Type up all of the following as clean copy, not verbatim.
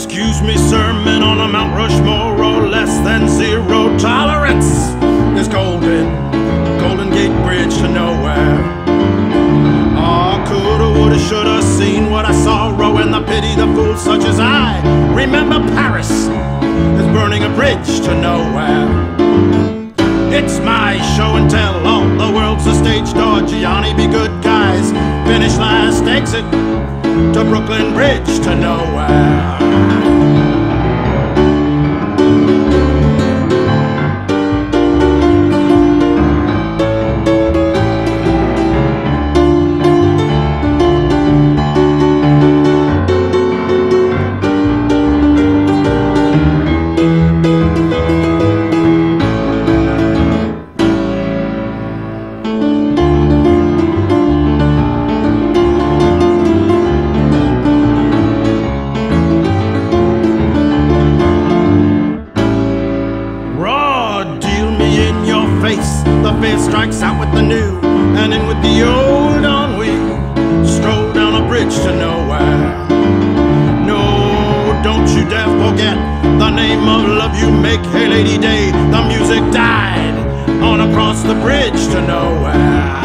Excuse me, sir, men on a Mount Rushmore or less than zero tolerance. This golden gate bridge to nowhere. Oh, coulda, woulda, shoulda seen what I saw, and the pity the fool such as I. Remember Paris is burning a bridge to nowhere. It's my show and tell, all the world's a stage door. Gianni, be good guys, finish last exit to Brooklyn Bridge to nowhere. The fear strikes out with the new, and in with the old Ennui. Stroll down a bridge to nowhere. No, don't you dare forget the name of love you make. Hey, Lady Day, the music died on across the bridge to nowhere.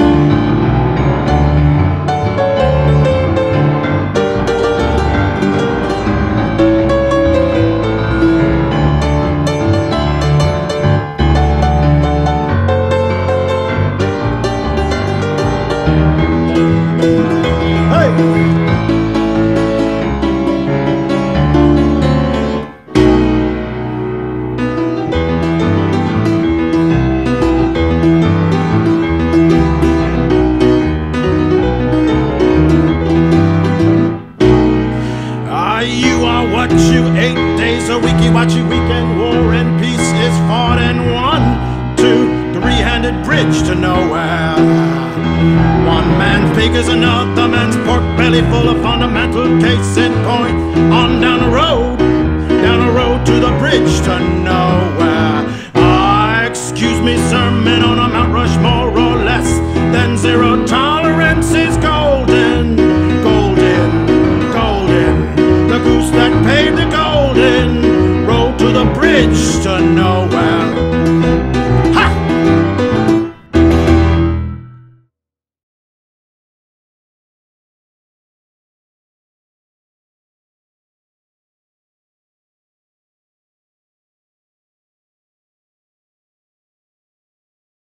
What you 8 days a Weeki Wachee weekend, war and peace is fought and won. 2, 3-handed bridge to nowhere. One man's pig is another man's pork belly, full of fundamental case in point. On down the road to the bridge to nowhere. Excuse me, sir, men on a Mount Rushmore or less than zero tolerance is golden. The goose that paved the golden road to the bridge to nowhere.